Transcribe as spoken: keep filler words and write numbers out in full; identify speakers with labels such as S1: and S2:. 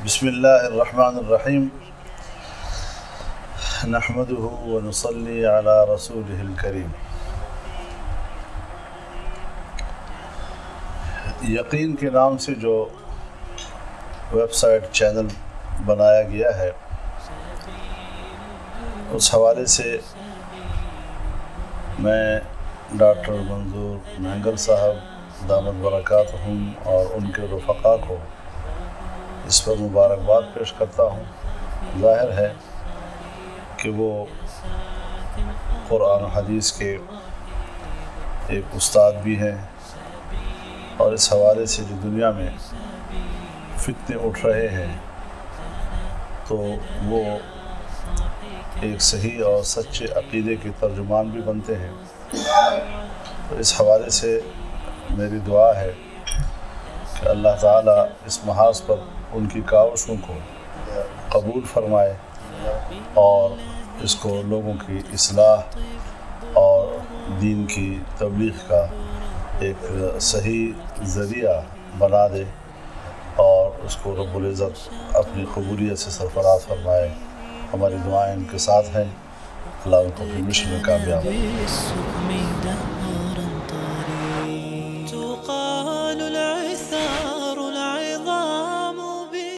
S1: بسم اللہ الرحمن الرحیم نحمدہ ونصلی علی رسولہ الکریم۔ یقین کے نام سے جو ویب سائٹ چینل بنایا گیا ہے، اس حوالے سے میں ڈاکٹر منظور مہنگل صاحب دامت برکاتہم اور ان کے رفقا کو اس پر مبارکباد پیش کرتا ہوں۔ ظاہر ہے کہ وہ قرآن و حدیث کے ایک استاد بھی ہیں، اور اس حوالے سے جو دنیا میں فتنے اٹھ رہے ہیں تو وہ ایک صحیح اور سچے عقیدے کے ترجمان بھی بنتے ہیں۔ تو اس حوالے سے میری دعا ہے کہ اللہ تعالیٰ اس محاذ پر ان کی کاوشوں کو قبول فرمائے اور اس کو لوگوں کی اصلاح اور دین کی تبلیغ کا ایک صحیح ذریعہ بنا دے، اور اس کو رب العزت اپنی قبولیت سے سرفراز فرمائے۔ ہماری دعائیں ان کے ساتھ ہیں۔ اللہ ان کو اپنی مشن میں کامیاب